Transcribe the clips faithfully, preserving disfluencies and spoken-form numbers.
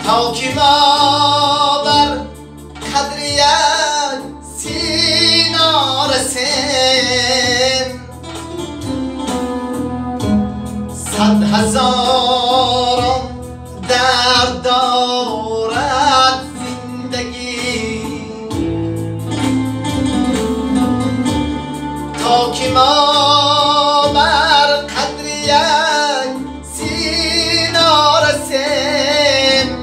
تا که ما بر قدر یک سینا رسیم صد هزاران درد دارد زندگی تا که ما بر قدر یک سینا رسیم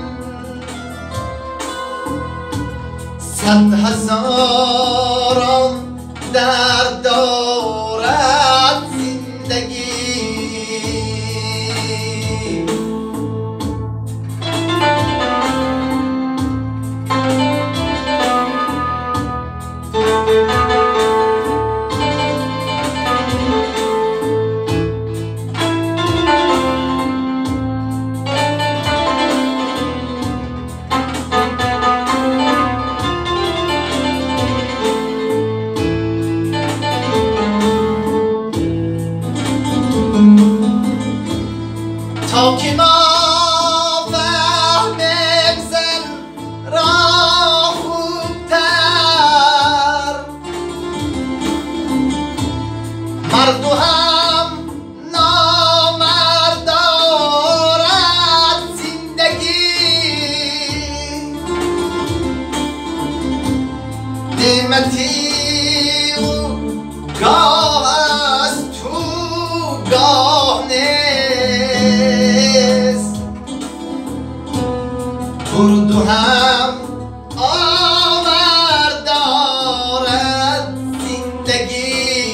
صد هزاران درد دارد زندگی تا که ما فهمیم زن را خوبتر مرد و هم نامرد دارد زندگی نعمتی و گاه از تو گاه نیست برد و هم آور دارد زندگی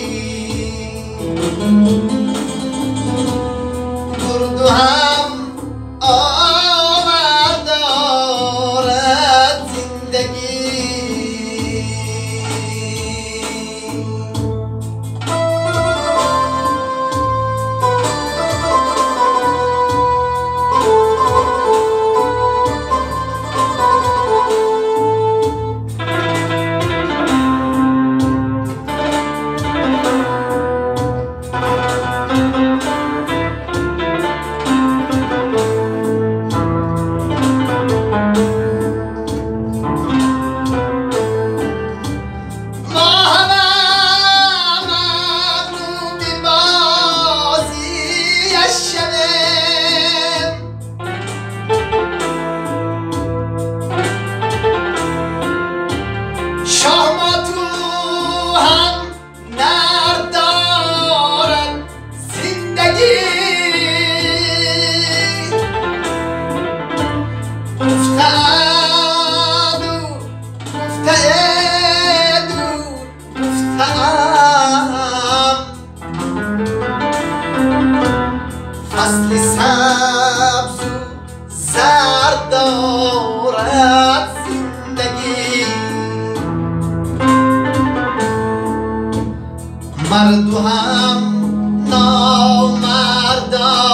برد و هم آور دارد زندگی فصل سبز و زرد دارد زندگی مرد و هم نامرد